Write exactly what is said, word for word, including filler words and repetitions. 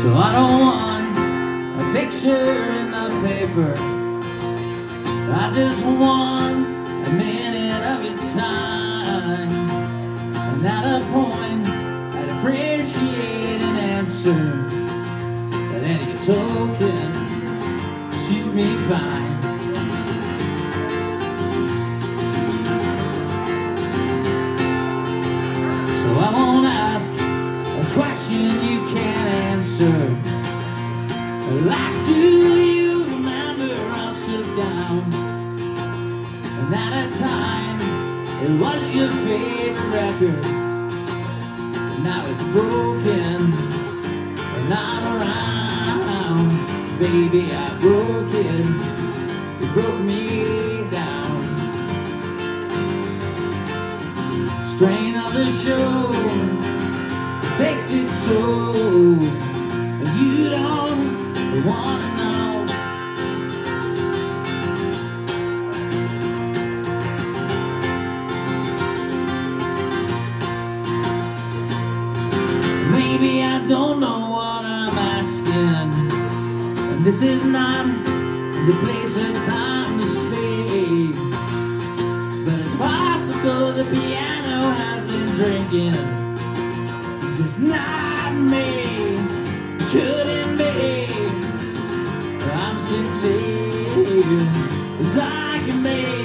So I don't want a picture in the paper, I just want a minute of your time. And at a point I'd appreciate an answer, but any token suit me fine. So I won't ask a question you can't answer, like, do you remember I shut down? And at a time it was your favorite record, and now it's broken and not around. Baby, I broke it, it broke me down. Strain of the show takes its toll, and you don't wanna know. Maybe I don't know what I'm asking, and this is not the place or time to speak, but it's possible the piano has been drinking. Is this not me? Could it be? I'm sincere as I can be.